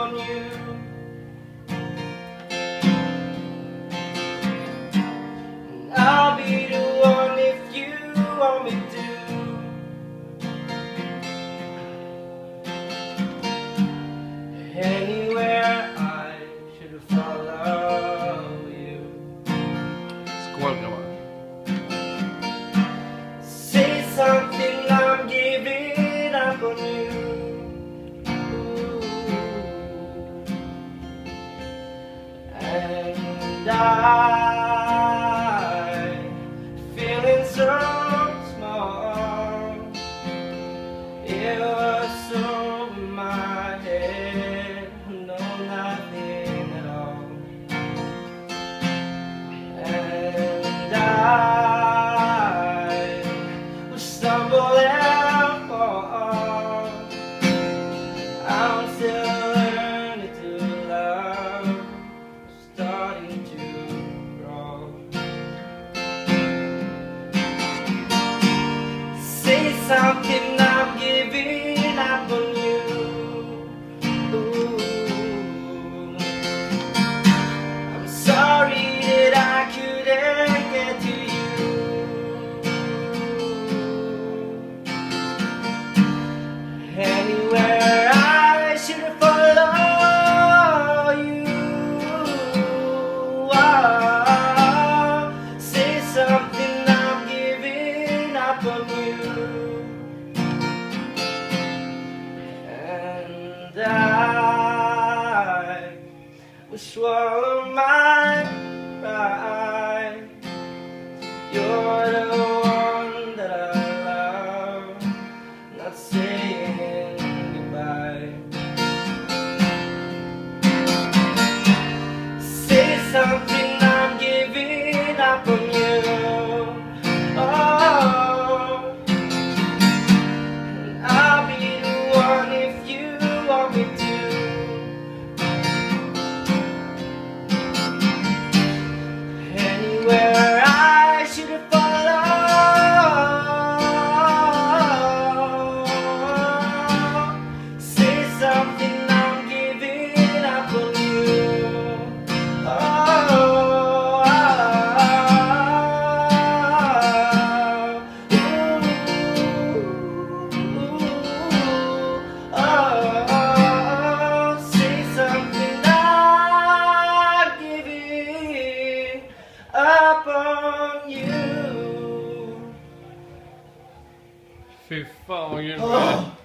on you. And I'll be the one if you want me to. Anywhere I should follow you. Skål grabbar. Say something, I'm giving up on you. And I feeling so small. It was over my head, no, nothing at all. And I will stumble and fall. I'm still learning to love, starting to crawl. Say something, I'm giving up on you. Ooh. I'm sorry that I couldn't get to you. Anywhere I should follow you. Say something, I'm giving up on you. And I will swallow my pride. You're the one that I love, not saying goodbye. Say something, I'm giving up on you. Oh, and I'll be the one if you want me to. Anywhere I should follow. Say something, I'm giving up on you. Say something, I'm giving up on you. Fy fan vad grymt.